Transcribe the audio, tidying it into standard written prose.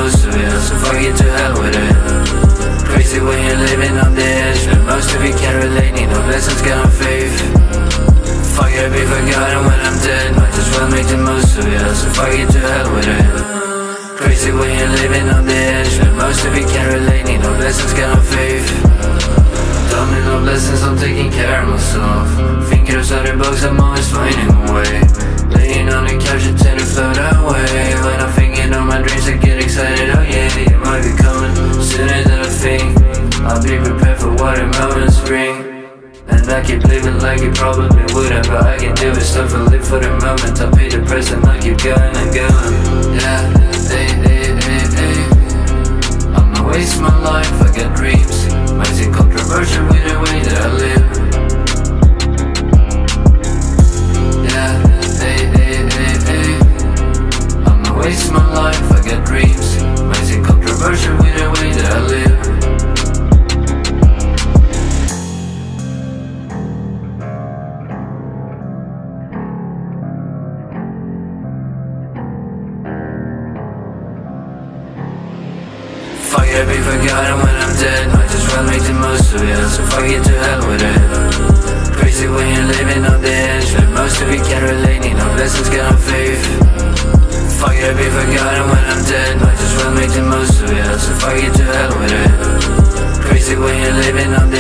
most of it, so fuck it, to hell with it. Crazy when you're living on the edge, but most of you can't relate, need no lessons, got no faith. Fuck it, be forgotten when I'm dead, might as well make the most of it, so fuck it, to hell with it. Crazy when you're living on the edge, but most of you can't relate, need no lessons, got no faith. Don't need no blessings, I'm taking care of myself. Thinking of other bugs, I'm always finding a way. Laying on the couch and tend to float away. When I'm thinking of my dreams, I get excited, oh yeah, it might be coming sooner than I think. I'll be prepared for what the moments bring. And I keep living like you probably wouldn't, but I can do it, stuff and live for the moment. I'll pay the price and I'll keep going and going. Yeah, hey, hey, hey, hey. I'ma waste my life, I got dreams. Might seem controversial with the way that I live. Yeah, hey, hey, hey, hey. I'ma waste my life, I got dreams. Might seem controversial with the way that I live. Fuck it, be forgotten when I'm dead, might as well make the most of it, so fuck it, to hell with it. Crazy when you're living on the edge, but most of you can't relate, need no lessons, got no faith. Fuck it, be forgotten when I'm dead, might as well make the most of it, so fuck it, to hell with it. Crazy when you're living on